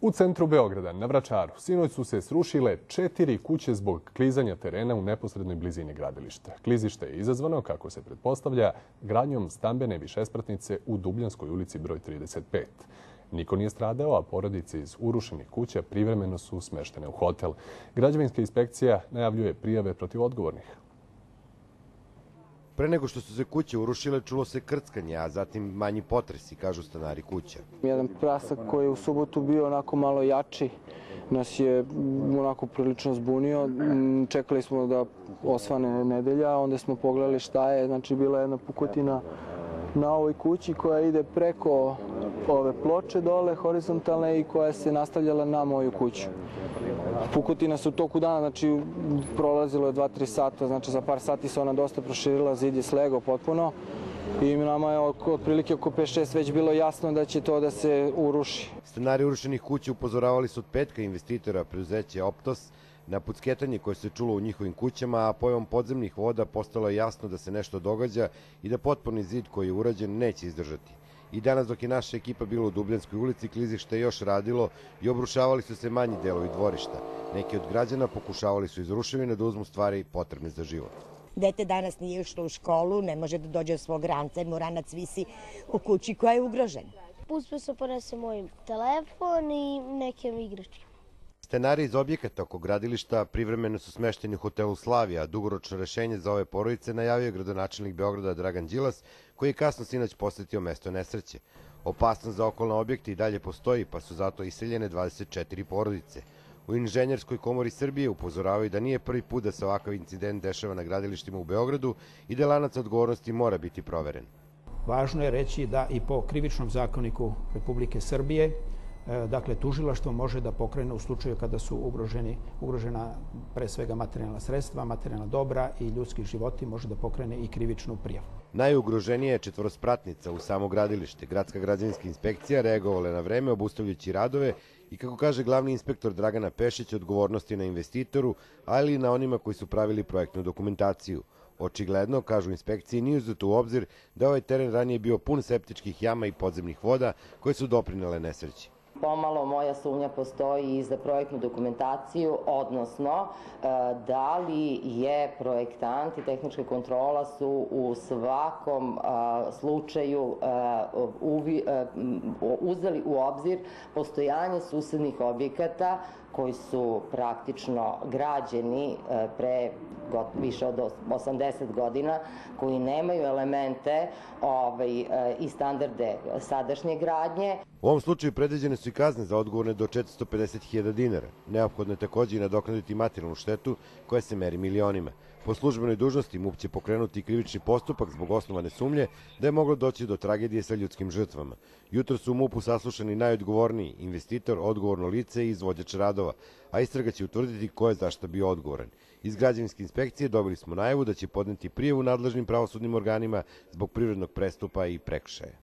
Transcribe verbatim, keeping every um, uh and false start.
U centru Beograda, na Vračaru, sinoć su se srušile četiri kuće zbog klizanja terena u neposrednoj blizini gradilišta. Klizište je izazvano, kako se pretpostavlja, gradnjom stambene višespratnice u Dubljanskoj ulici broj trideset pet. Niko nije stradao, a porodice iz urušenih kuća privremeno su smeštene u hotel. Građevinska inspekcija najavljuje prijave protiv odgovornih. Pre nego što su se kuće urušile, čulo se krckanje, a zatim manji potresi, kažu stanari kuća. Jedan prasak koji je u subotu bio onako malo jači nas je onako prilično zbunio. Čekali smo da osvane nedelja, onda smo pogledali šta je. Znači, bila je jedna pukotina na ovoj kući koja ide preko ove ploče dole, horizontalne, i koja se nastavljala na moju kuću. Pukotina se u toku dana, znači prolazilo je dva tri sata, znači za par sati se ona dosta proširila, zid je slegao potpuno i nama je otprilike oko pet šest već bilo jasno da će to da se uruši. Stanari urušenih kuća upozoravali su od petka investitora preduzeća Optos na pucketanje koje se čulo u njihovim kućama, a pojavom podzemnih voda postalo je jasno da se nešto događa i da potporni zid koji je urađen neće izdržati. I danas, dok je naša ekipa bila u Dubljanskoj ulici, klizište je još radilo i obrušavali su se manji delovi dvorišta. Neki od građana pokušavali su iz ruševina da uzmu stvari potrebne za život. Dete danas nije išlo u školu, ne može da dođe od svog ranca jer mu ranac visi u kući koja je ugrožena. Uspio sam ponese moj telefon i neke igračke. Stanari iz objekata oko gradilišta privremeno su smešteni u hotelu Slavija, a dugoročno rešenje za ove porodice najavio gradonačelnik Beograda Dragan Đilas, koji je kasno sinoć posetio mesto nesreće. Opasnost za okolne objekte i dalje postoji, pa su zato iseljene dvadeset četiri porodice. U Inženjerskoj komori Srbije upozoravaju da nije prvi put da se ovakav incident dešava na gradilištima u Beogradu i da lanac odgovornosti mora biti proveren. Važno je reći da i po krivičnom zakoniku Republike Srbije, dakle, tužilaštvo može da pokrene u slučaju kada su ugroženi, ugrožena pre svega materijalna sredstva, materijalna dobra i ljudski životi, može da pokrene i krivičnu prijavu. Najugroženija je četvorospratnica u samo gradilište. Gradska građevinska inspekcija reagovala na vreme, obustavljajući radove i, kako kaže glavni inspektor Dragana Pešić, odgovornosti na investitoru, ali i na onima koji su pravili projektnu dokumentaciju. Očigledno, kažu inspekcije, nije uzeto u obzir da ovaj teren ranije bio pun septičkih jama i podzemnih voda koje su doprinele nesreći. Pomalo moja sumnja postoji i za projektnu dokumentaciju, odnosno da li je projektant i tehnička kontrola su u svakom slučaju uzeli u obzir postojanje susednih objekata koji su praktično građeni pre više od osamdeset godina, koji nemaju elemente i standarde sadašnje gradnje. U ovom slučaju predviđene su i kazne za odgovorne do četiristo pedeset hiljada dinara. Neophodno je takođe i nadoknaditi materijalnu štetu koja se meri milionima. Po službenoj dužnosti MUP će pokrenuti krivični postupak zbog osnovane sumnje da je moglo doći do tragedije sa ljudskim žrtvama. Jutro su u MUP-u saslušani najodgovorniji investitor, odgovorno lice i izvođač radova, a istraga će utvrditi ko je zašta bio odgovoran. Iz građevinske inspekcije dobili smo najavu da će podneti prijavu nadležnim pravosudnim organima zbog privrednog prestupa i prekršaja.